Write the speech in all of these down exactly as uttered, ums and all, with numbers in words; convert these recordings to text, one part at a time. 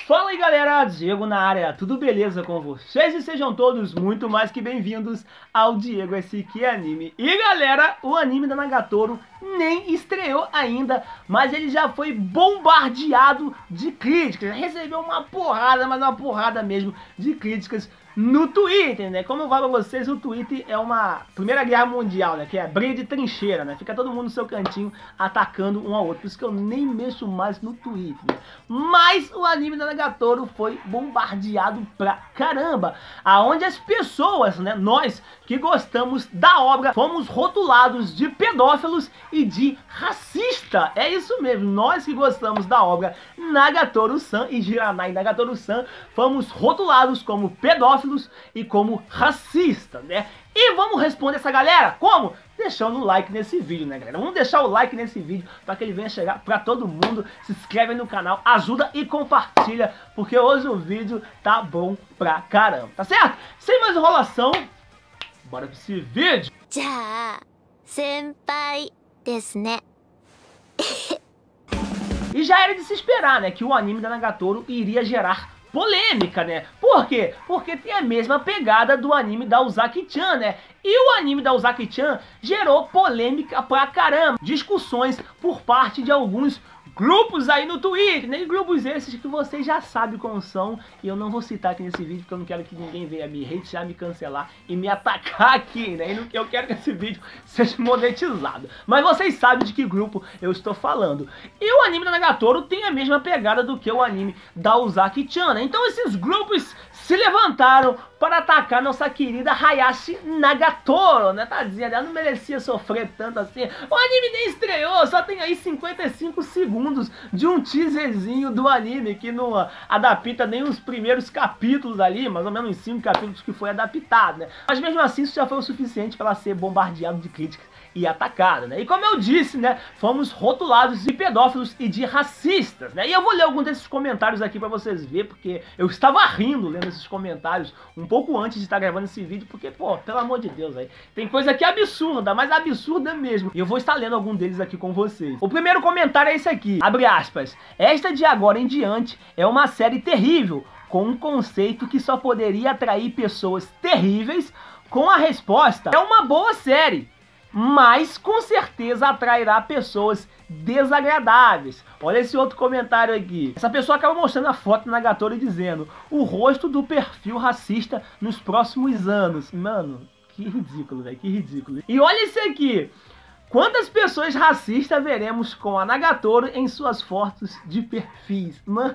Fala aí galera, Diego na área, tudo beleza com vocês? E sejam todos muito mais que bem-vindos ao Diego S Q Anime. E galera, o anime da Nagatoro nem estreou ainda, mas ele já foi bombardeado de críticas, recebeu uma porrada, mas uma porrada mesmo de críticas no Twitter, né? Como eu falo pra vocês, o Twitter é uma Primeira Guerra Mundial, né? Que é briga de trincheira, né? Fica todo mundo no seu cantinho atacando um ao outro. Por isso que eu nem mexo mais no Twitter, né? Mas o anime da Nagatoro foi bombardeado pra caramba, aonde as pessoas, né? Nós que gostamos da obra, fomos rotulados de pedófilos e de racista. É isso mesmo, nós que gostamos da obra Nagatoro-san e Jiranai Nagatoro-san, fomos rotulados como pedófilos e como racista, né? E vamos responder essa galera como? Deixando o like nesse vídeo, né, galera? Vamos deixar o like nesse vídeo para que ele venha chegar para todo mundo. Se inscreve no canal, ajuda e compartilha, porque hoje o vídeo tá bom pra caramba, tá certo? Sem mais enrolação, bora pra esse vídeo. Já, senpai desu ne. E já era de se esperar, né, que o anime da Nagatoro iria gerar polêmica, né? Por quê? Porque tem a mesma pegada do anime da Uzaki-chan, né? E o anime da Uzaki-chan gerou polêmica pra caramba. Discussões por parte de alguns grupos aí no Twitter, né? E grupos esses que vocês já sabem como são. E eu não vou citar aqui nesse vídeo, porque eu não quero que ninguém venha me hatear, me cancelar e me atacar aqui, né? E eu quero que esse vídeo seja monetizado. Mas vocês sabem de que grupo eu estou falando. E o anime da Nagatoro tem a mesma pegada do que o anime da Uzaki-chan, né? Então esses grupos se levantaram para atacar nossa querida Hayashi Nagatoro, né? Tadinha, ela não merecia sofrer tanto assim. O anime nem estreou, só tem aí cinquenta e cinco segundos de um teaserzinho do anime que não adapta nem os primeiros capítulos ali, mais ou menos cinco capítulos que foi adaptado, né? Mas mesmo assim isso já foi o suficiente para ela ser bombardeada de críticas e atacada, né? E como eu disse, né, fomos rotulados de pedófilos e de racistas, né? E eu vou ler alguns desses comentários aqui pra vocês verem, porque eu estava rindo lendo esses comentários um pouco antes de estar gravando esse vídeo, porque, pô, pelo amor de Deus, aí tem coisa que é absurda, mas absurda mesmo. E eu vou estar lendo algum deles aqui com vocês. O primeiro comentário é esse aqui, abre aspas: esta de agora em diante é uma série terrível, com um conceito que só poderia atrair pessoas terríveis, com a resposta: é uma boa série, mas com certeza atrairá pessoas desagradáveis. Olha esse outro comentário aqui. Essa pessoa acaba mostrando a foto da Nagatoro e dizendo: o rosto do perfil racista nos próximos anos. Mano, que ridículo, velho, que ridículo. E olha esse aqui: quantas pessoas racistas veremos com a Nagatoro em suas fotos de perfis? Mano...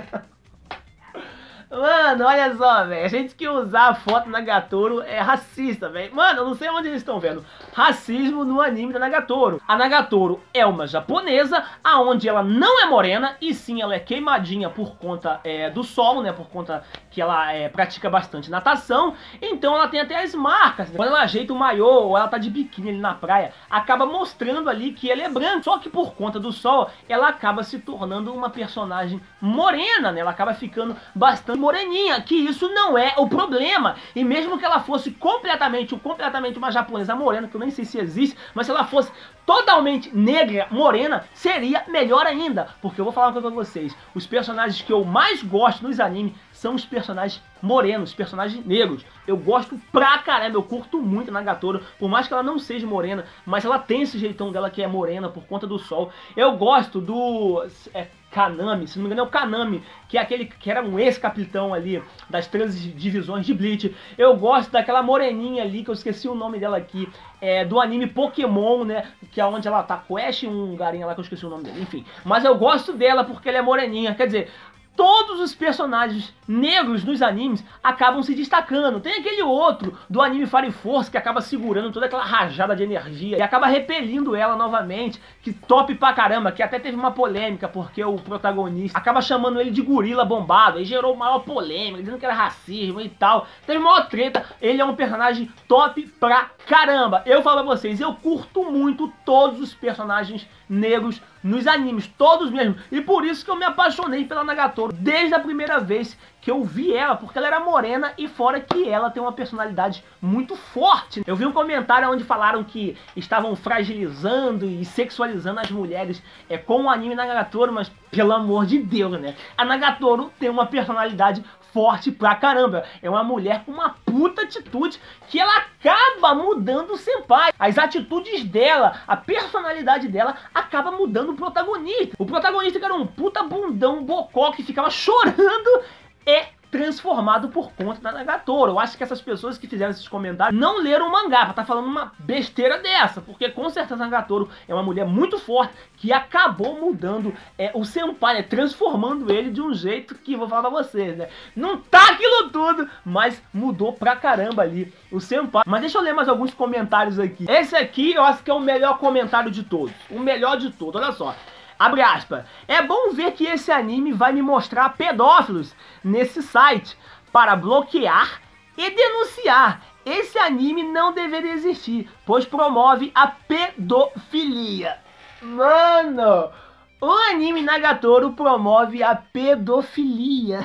Mano, olha só, velho, a gente que usar a foto Nagatoro é racista, velho. Mano, eu não sei onde eles estão vendo racismo no anime da Nagatoro. A Nagatoro é uma japonesa, aonde ela não é morena, e sim ela é queimadinha por conta é, do solo, né, por conta que ela é, pratica bastante natação. Então ela tem até as marcas, né? Quando ela ajeita o maiô ou ela tá de biquíni ali na praia, acaba mostrando ali que ela é branca. Só que por conta do sol, ela acaba se tornando uma personagem morena, né, ela acaba ficando bastante moreninha, que isso não é o problema. E mesmo que ela fosse completamente, completamente uma japonesa morena, que eu nem sei se existe, mas se ela fosse totalmente negra, morena, seria melhor ainda. Porque eu vou falar uma coisa pra vocês: os personagens que eu mais gosto nos animes são os personagens morenos, os personagens negros. Eu gosto pra caramba, eu curto muito a Nagatoro, por mais que ela não seja morena, mas ela tem esse jeitão dela que é morena por conta do sol. Eu gosto do... É, Kanami, se não me engano é o Kanami, que é aquele que era um ex-capitão ali das treze divisões de Bleach. Eu gosto daquela moreninha ali, que eu esqueci o nome dela aqui, é, do anime Pokémon, né, que é onde ela tá, Quest, um garinha lá que eu esqueci o nome dele, enfim. Mas eu gosto dela porque ela é moreninha, quer dizer... todos os personagens negros nos animes acabam se destacando. Tem aquele outro do anime Fire Force que acaba segurando toda aquela rajada de energia e acaba repelindo ela novamente, que top pra caramba, que até teve uma polêmica porque o protagonista acaba chamando ele de gorila bombado, e gerou maior polêmica, dizendo que era racismo e tal. Teve maior treta. Ele é um personagem top pra caramba. Eu falo pra vocês, eu curto muito todos os personagens negros nos animes, todos mesmo. E por isso que eu me apaixonei pela Nagatoro desde a primeira vez que eu vi ela, porque ela era morena e fora que ela tem uma personalidade muito forte. Eu vi um comentário onde falaram que estavam fragilizando e sexualizando as mulheres é, com o anime Nagatoro, mas pelo amor de Deus, né? A Nagatoro tem uma personalidade forte pra caramba. É uma mulher com uma puta atitude que ela acaba mudando o senpai. As atitudes dela, a personalidade dela acaba mudando o protagonista. O protagonista que era um puta bundão bocó que ficava chorando é transformado por conta da Nagatoro. Eu acho que essas pessoas que fizeram esses comentários não leram o mangá pra tá falando uma besteira dessa, porque com certeza a Nagatoro é uma mulher muito forte que acabou mudando é, o senpai, né, transformando ele de um jeito que, vou falar pra vocês, né, não tá aquilo tudo, mas mudou pra caramba ali o senpai. Mas deixa eu ler mais alguns comentários aqui. Esse aqui eu acho que é o melhor comentário de todos, o melhor de todos, olha só. Abre aspas. É bom ver que esse anime vai me mostrar pedófilos nesse site para bloquear e denunciar. Esse anime não deveria existir, pois promove a pedofilia. Mano, o anime Nagatoro promove a pedofilia.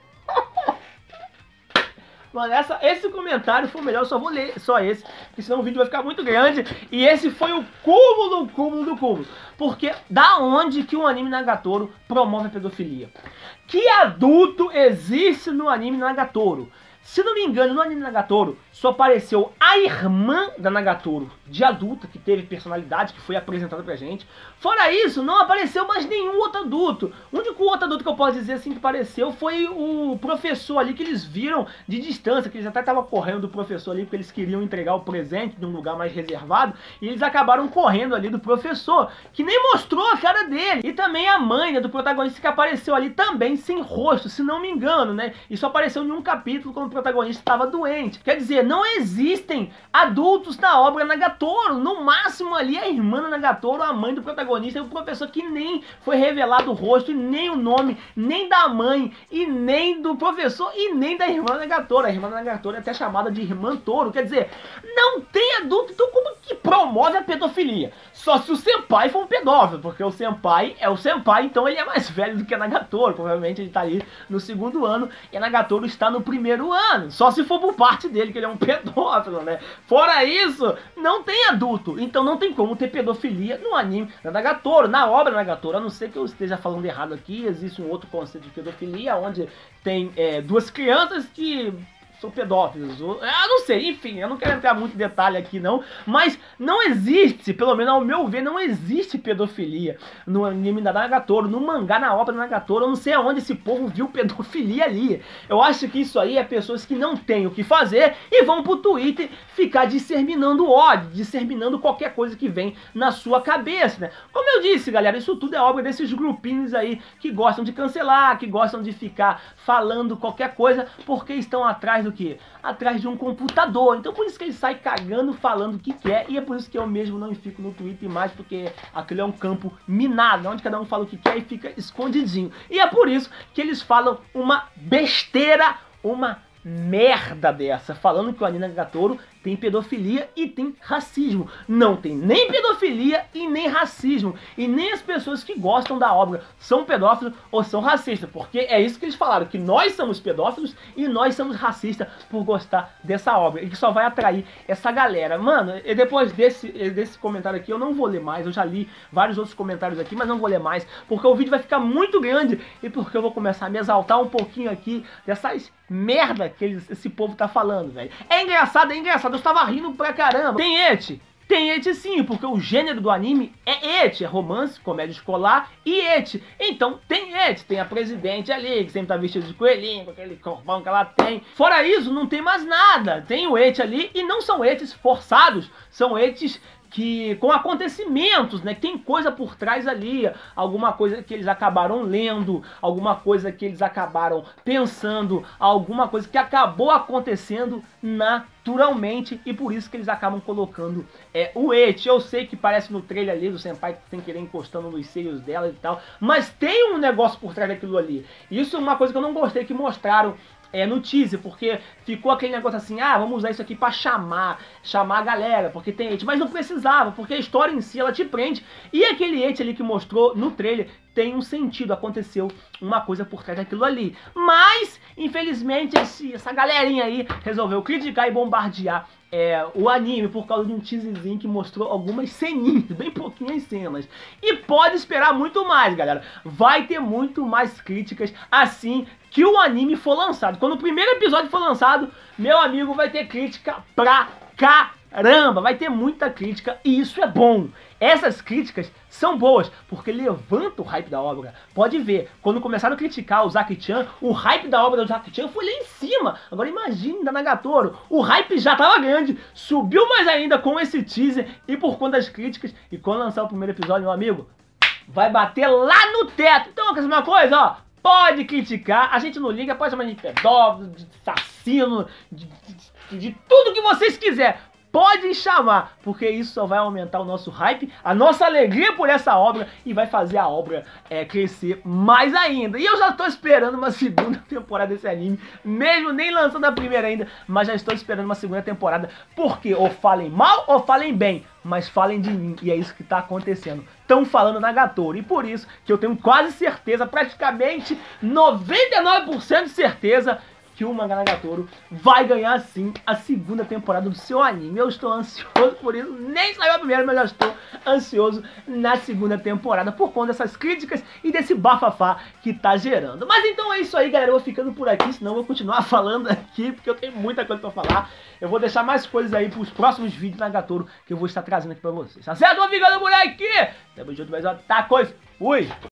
Mano, essa, esse comentário foi o melhor, eu só vou ler só esse, porque senão o vídeo vai ficar muito grande. E esse foi o cúmulo do cúmulo do cúmulo. Porque da onde que o anime Nagatoro promove a pedofilia? Que adulto existe no anime Nagatoro? Se não me engano, no anime Nagatoro só apareceu a irmã da Nagatoro, de adulta, que teve personalidade, que foi apresentada pra gente. Fora isso, não apareceu mais nenhum outro adulto. O único outro adulto que eu posso dizer assim que apareceu foi o professor ali, que eles viram de distância, que eles até estavam correndo do professor ali, porque eles queriam entregar o presente de um lugar mais reservado, e eles acabaram correndo ali do professor, que nem mostrou a cara dele. E também a mãe, né, do protagonista, que apareceu ali também sem rosto, se não me engano, né, e só apareceu em um capítulo quando o protagonista estava doente. Quer dizer, não existem adultos na obra Nagatoro. No máximo ali a irmã da Nagatoro, a mãe do protagonista, e o professor, que nem foi revelado o rosto, e nem o nome, nem da mãe, e nem do professor, e nem da irmã da Nagatoro. A irmã da Nagatoro é até chamada de irmã Toro. Quer dizer, não tem adulto. Então como que promove a pedofilia? Só se o senpai for um pedófilo, porque o senpai é o senpai, então ele é mais velho do que a Nagatoro. Provavelmente ele tá ali no segundo ano e a Nagatoro está no primeiro ano. Só se for por parte dele, que ele é um pedófilo, né? Fora isso, não tem adulto. Então não tem como ter pedofilia no anime da Nagatoro, na obra Nagatoro. A não ser que eu esteja falando errado aqui. Existe um outro conceito de pedofilia, onde tem é, duas crianças que são pedófilos. Eu não sei, enfim, eu não quero entrar muito em detalhe aqui não, mas não existe, pelo menos ao meu ver, não existe pedofilia no anime da Nagatoro, no mangá, na obra da Nagatoro. Eu não sei aonde esse povo viu pedofilia ali. Eu acho que isso aí é pessoas que não têm o que fazer e vão pro Twitter ficar disseminando ódio, disseminando qualquer coisa que vem na sua cabeça, né? Como eu disse, galera, isso tudo é obra desses grupinhos aí que gostam de cancelar, que gostam de ficar falando qualquer coisa, porque estão atrás do quê? Atrás de um computador. Então por isso que ele sai cagando, falando o que quer, e é por isso que eu mesmo não fico no Twitter mais, porque aquilo é um campo minado, onde cada um fala o que quer e fica escondidinho. E é por isso que eles falam uma besteira, uma merda dessa, falando que o anime Nagatoro tem pedofilia e tem racismo. Não tem nem pedofilia e nem racismo. E nem as pessoas que gostam da obra são pedófilos ou são racistas. Porque é isso que eles falaram, que nós somos pedófilos e nós somos racistas por gostar dessa obra. E que só vai atrair essa galera. Mano, e depois desse, desse comentário aqui eu não vou ler mais. Eu já li vários outros comentários aqui, mas não vou ler mais, porque o vídeo vai ficar muito grande e porque eu vou começar a me exaltar um pouquinho aqui dessas merda que eles, esse povo tá falando, velho. É engraçado, é engraçado. Eu estava rindo pra caramba. Tem eti? Tem eti sim, porque o gênero do anime é eti, é romance, comédia escolar e eti. Então tem eti, tem a presidente ali, que sempre tá vestida de coelhinho, com aquele corpão que ela tem. Fora isso, não tem mais nada. Tem o eti ali, e não são etis forçados, são etis que com acontecimentos, né, tem coisa por trás ali, alguma coisa que eles acabaram lendo, alguma coisa que eles acabaram pensando, alguma coisa que acabou acontecendo na naturalmente, e por isso que eles acabam colocando é, o ecchi. Eu sei que parece no trailer ali do Senpai sem querer encostando nos seios dela e tal, mas tem um negócio por trás daquilo ali. Isso é uma coisa que eu não gostei que mostraram É, no teaser, porque ficou aquele negócio assim, ah, vamos usar isso aqui pra chamar, chamar a galera, porque tem ecchi, mas não precisava, porque a história em si, ela te prende, e aquele ecchi ali que mostrou no trailer tem um sentido, aconteceu uma coisa por trás daquilo ali, mas, infelizmente, esse, essa galerinha aí resolveu criticar e bombardear É, o anime por causa de um teaserzinho que mostrou algumas ceninhas, bem pouquinhas cenas. E pode esperar muito mais, galera. Vai ter muito mais críticas assim que o anime for lançado. Quando o primeiro episódio for lançado, meu amigo, vai ter crítica pra caramba. Vai ter muita crítica e isso é bom. Essas críticas são boas, porque levanta o hype da obra. Pode ver, quando começaram a criticar o Zaki-chan, o hype da obra do Zaki-chan foi lá em cima. Agora imagine da Nagatoro, o hype já estava grande, subiu mais ainda com esse teaser e por conta das críticas. E quando lançar o primeiro episódio, meu amigo, vai bater lá no teto. Então, quer saber uma coisa, ó? Pode criticar, a gente não liga, pode chamar de pedófilo, de assassino, de, de, de tudo que vocês quiserem. Pode chamar, porque isso só vai aumentar o nosso hype, a nossa alegria por essa obra e vai fazer a obra é, crescer mais ainda. E eu já estou esperando uma segunda temporada desse anime, mesmo nem lançando a primeira ainda, mas já estou esperando uma segunda temporada, porque ou falem mal ou falem bem, mas falem de mim, e é isso que está acontecendo. Estão falando Nagatoro, e por isso que eu tenho quase certeza, praticamente noventa e nove por cento de certeza, que o mangá Nagatoro vai ganhar sim a segunda temporada do seu anime. Eu estou ansioso por isso, nem saiu a primeira, mas já estou ansioso na segunda temporada por conta dessas críticas e desse bafafá que tá gerando. Mas então é isso aí, galera, eu vou ficando por aqui, senão eu vou continuar falando aqui, porque eu tenho muita coisa pra falar. Eu vou deixar mais coisas aí pros próximos vídeos Nagatoro que eu vou estar trazendo aqui pra vocês, tá certo? Vou ficando por aqui, tamo junto, mais uma tá coisa, fui!